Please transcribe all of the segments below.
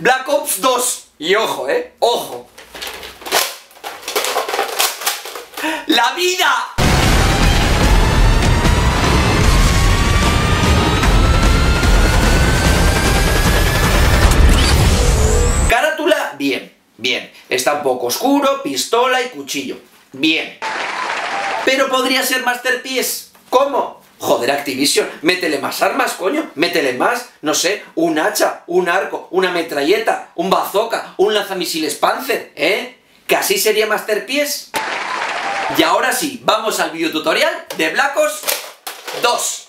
Black Ops 2. Y ojo, ojo. ¡La vida! Carátula, bien, bien. Está un poco oscuro, pistola y cuchillo. Bien. Pero podría ser Masterpiece. ¿Cómo? Joder, Activision, métele más armas, coño. Métele más, no sé, un hacha, un arco, una metralleta, un bazooka, un lanzamisiles Panzer, Que así sería Masterpiece. Y ahora sí, vamos al videotutorial de Black Ops 2.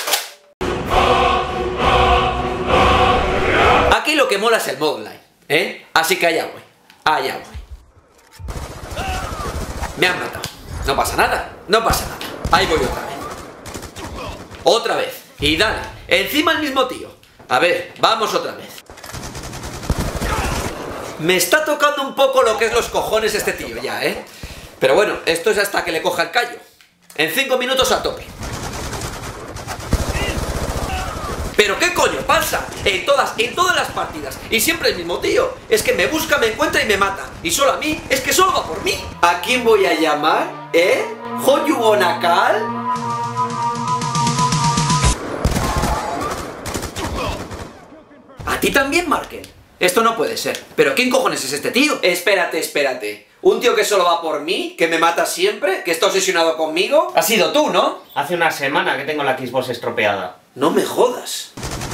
Aquí lo que mola es el modo online, Así que allá voy, allá voy. Me han matado. No pasa nada, no pasa nada. Ahí voy otra vez. Otra vez. Y dale, encima el mismo tío. A ver, vamos otra vez. Me está tocando un poco lo que es los cojones este tío ya, Pero bueno, esto es hasta que le coja el callo. En 5 minutos a tope. ¿Pero qué coño pasa? En todas las partidas. Y siempre el mismo tío. Es que me busca, me encuentra y me mata. Y solo a mí, es que solo va por mí. ¿A quién voy a llamar? ¿Who you gonna call? ¿A ti también, Markel? Esto no puede ser. ¿Pero quién cojones es este tío? Espérate, espérate. ¿Un tío que solo va por mí? ¿Que me mata siempre? ¿Que está obsesionado conmigo? Has sido tú, ¿no? Hace una semana que tengo la Xbox estropeada. No me jodas.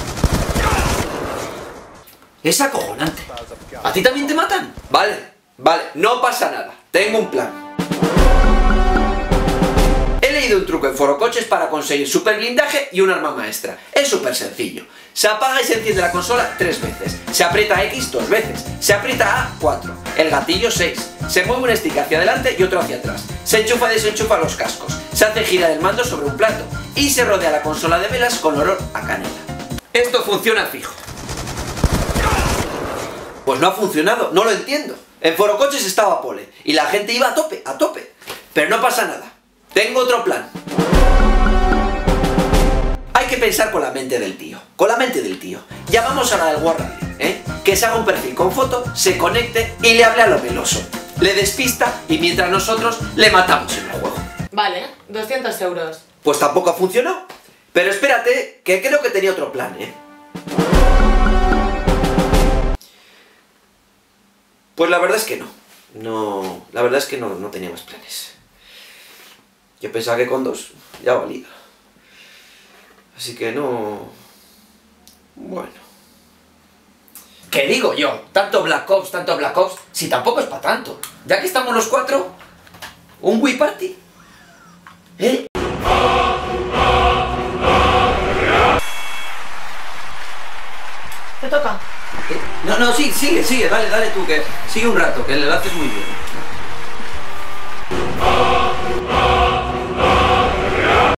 Es acojonante. ¿A ti también te matan? Vale, vale, no pasa nada. Tengo un plan. He leído un truco en Forocoches para conseguir super blindaje y un arma maestra. Es súper sencillo. Se apaga y se enciende la consola 3 veces. Se aprieta X 2 veces. Se aprieta A 4. El gatillo 6. Se mueve un stick hacia adelante y otro hacia atrás. Se enchufa y desenchufa los cascos. Se hace girar el mando sobre un plato. Y se rodea la consola de velas con olor a canela. Esto funciona fijo. Pues no ha funcionado, no lo entiendo. En Forocoches estaba Pole y la gente iba a tope, a tope. Pero no pasa nada. Tengo otro plan. Hay que pensar con la mente del tío. Con la mente del tío. Llamamos a la del War Radio, que se haga un perfil con foto, se conecte y le hable a lo meloso. Le despista y mientras nosotros le matamos en el juego. Vale, 200 euros. Pues tampoco ha funcionado. Pero espérate, que creo que tenía otro plan, Pues la verdad es que no. No, la verdad es que no tenía más planes. Yo pensaba que con 2 ya valía. Así que no... Bueno. ¿Qué digo yo? Tanto Black Ops, si tampoco es para tanto. Ya que estamos los 4, un Wii Party. ¿Te toca? No, sí, sigue, dale tú, que sigue un rato, que le haces muy bien.